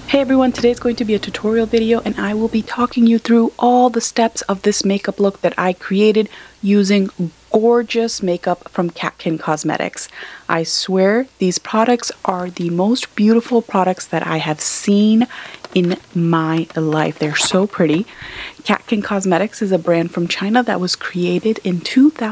Hey everyone, today is going to be a tutorial video and I will be talking you through all the steps of this makeup look that I created using gorgeous makeup from Catkin Cosmetics. I swear these products are the most beautiful products that I have seen in my life. They're so pretty. Catkin Cosmetics is a brand from China that was created in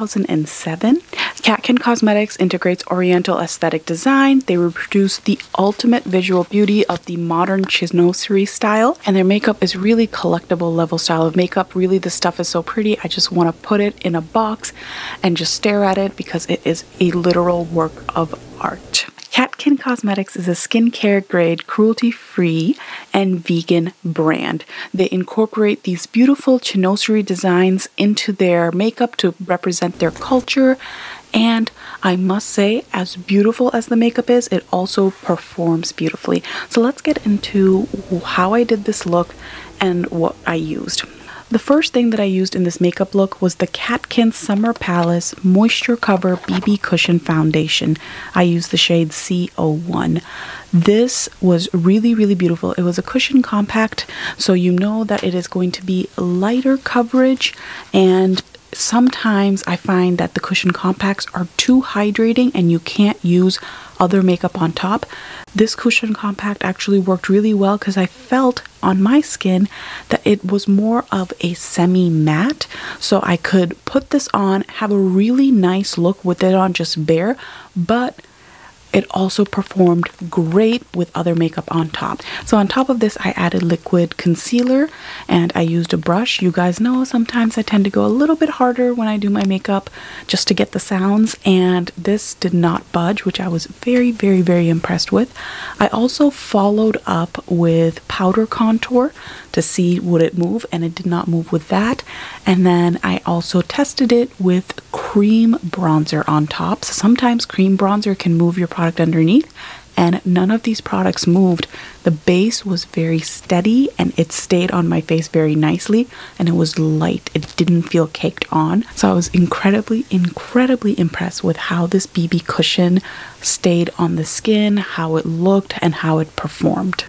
2007. Catkin Cosmetics integrates Oriental aesthetic design. They reproduce the ultimate visual beauty of the modern chinoiserie style, and their makeup is really collectible level style of makeup. Really, the stuff is so pretty. I just want to put it in a box and just stare at it because it is a literal work of art. Catkin Cosmetics is a skincare grade, cruelty-free, and vegan brand. They incorporate these beautiful chinoiserie designs into their makeup to represent their culture. And I must say, as beautiful as the makeup is, it also performs beautifully. So let's get into how I did this look and what I used. The first thing that I used in this makeup look was the Catkin Summer Palace Moisture Cover BB Cushion Foundation. I used the shade C01. This was really beautiful. It was a cushion compact, so you know that it is going to be lighter coverage, and sometimes I find that the cushion compacts are too hydrating and you can't use other makeup on top. This cushion compact actually worked really well because I felt on my skin that it was more of a semi-matte, so I could put this on, have a really nice look with it on just bare, but it also performed great with other makeup on top. So on top of this, I added liquid concealer and I used a brush. You guys know sometimes I tend to go a little bit harder when I do my makeup just to get the sounds, and this did not budge, which I was very impressed with. I also followed up with powder contour to see would it move, and it did not move with that. And then I also tested it with cream bronzer on top. So sometimes cream bronzer can move your product underneath, and none of these products moved. The base was very steady and it stayed on my face very nicely, and it was light. It didn't feel caked on. So I was incredibly impressed with how this BB cushion stayed on the skin, how it looked, and how it performed.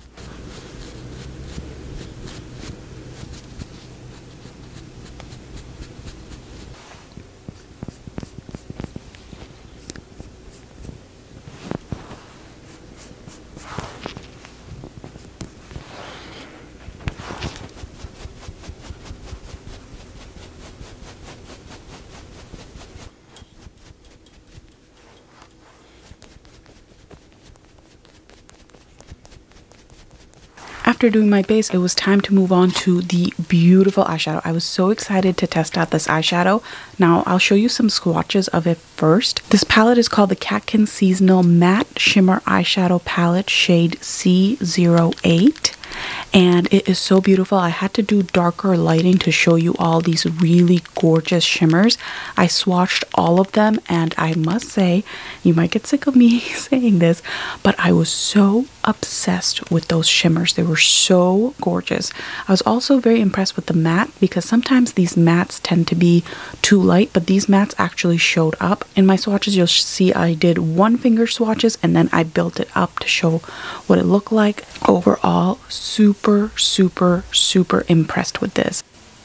After doing my base, it was time to move on to the beautiful eyeshadow. I was so excited to test out this eyeshadow. Now, I'll show you some swatches of it first. This palette is called the Catkin Seasonal Matte Shimmer Eyeshadow Palette, shade C08. And it is so beautiful. I had to do darker lighting to show you all these really gorgeous shimmers. I swatched all of them, and I must say, you might get sick of me saying this, but I was so obsessed with those shimmers. They were so gorgeous. I was also very impressed with the matte, because sometimes these mattes tend to be too light, but these mattes actually showed up. In my swatches, you'll see I did one finger swatches and then I built it up to show what it looked like. Overall, super impressed with this.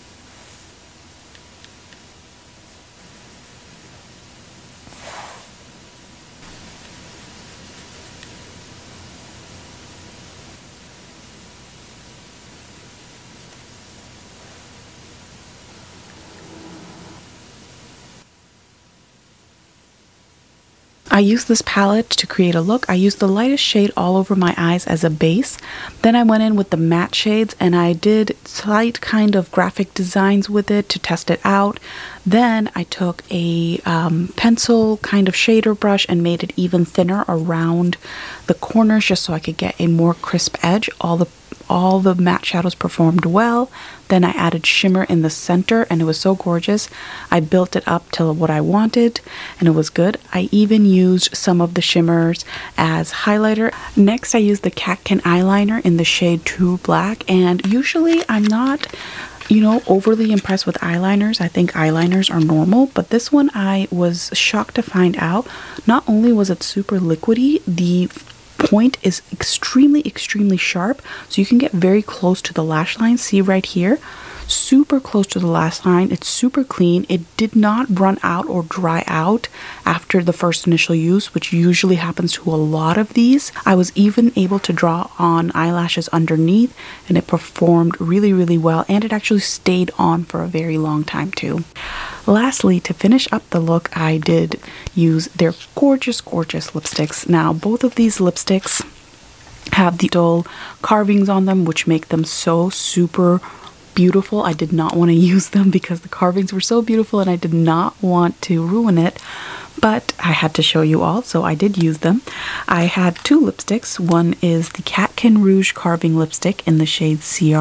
I used this palette to create a look. I used the lightest shade all over my eyes as a base. Then I went in with the matte shades and I did slight kind of graphic designs with it to test it out. Then I took a pencil kind of shader brush and made it even thinner around the corners just so I could get a more crisp edge. All the matte shadows performed well. Then I added shimmer in the center and it was so gorgeous. I built it up to what I wanted and it was good. I even used some of the shimmers as highlighter. Next, I used the Catkin eyeliner in the shade True Black, and usually I'm not overly impressed with eyeliners. I think eyeliners are normal, but this one I was shocked to find out. Not only was it super liquidy, the point is extremely sharp, so you can get very close to the lash line. See right here? Super close to the lash line. It's super clean. It did not run out or dry out after the first initial use, which usually happens to a lot of these. I was even able to draw on eyelashes underneath, and it performed really well, and it actually stayed on for a very long time too. Lastly, to finish up the look, I did use their gorgeous lipsticks. Now, both of these lipsticks have the dull carvings on them, which make them so super beautiful. I did not want to use them because the carvings were so beautiful and I did not want to ruin it, but I had to show you all, so I did use them. I had two lipsticks. One is the Catkin Rouge Carving Lipstick in the shade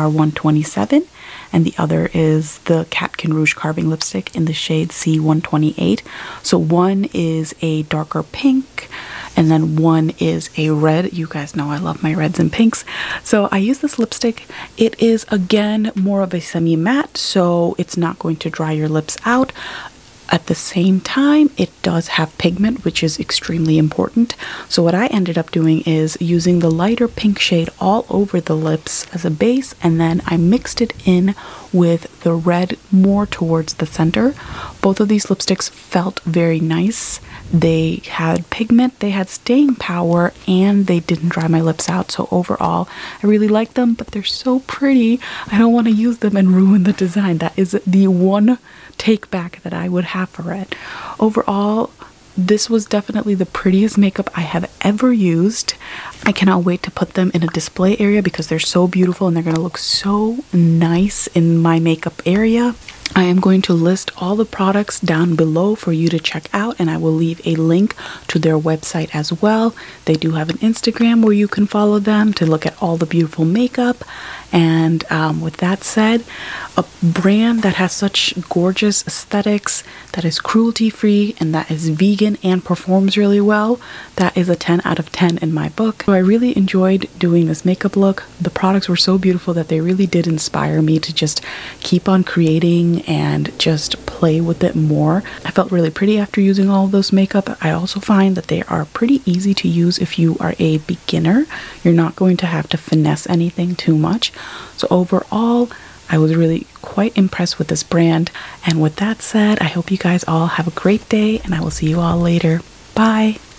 CR127, and the other is the Catkin Rouge Carving Lipstick in the shade C128. So one is a darker pink, and then one is a red. You guys know I love my reds and pinks. So I use this lipstick. It is, again, more of a semi-matte, so it's not going to dry your lips out. At the same time, it does have pigment, which is extremely important. So what I ended up doing is using the lighter pink shade all over the lips as a base, and then I mixed it in with the red more towards the center. Both of these lipsticks felt very nice. They had pigment, they had staying power, and they didn't dry my lips out. So overall, I really like them, but they're so pretty. I don't want to use them and ruin the design. That is the one take back that I would have for it. Overall, this was definitely the prettiest makeup I have ever used. I cannot wait to put them in a display area because they're so beautiful and they're going to look so nice in my makeup area. I am going to list all the products down below for you to check out, and I will leave a link to their website as well. They do have an Instagram where you can follow them to look at all the beautiful makeup. And with that said, a brand that has such gorgeous aesthetics, that is cruelty-free, and that is vegan and performs really well, that is a 10 out of 10 in my book. So I really enjoyed doing this makeup look. The products were so beautiful that they really did inspire me to just keep on creating and just play with it more. I felt really pretty after using all of those makeup. I also find that they are pretty easy to use if you are a beginner. You're not going to have to finesse anything too much. So overall, I was really quite impressed with this brand. And with that said, I hope you guys all have a great day, and I will see you all later. Bye!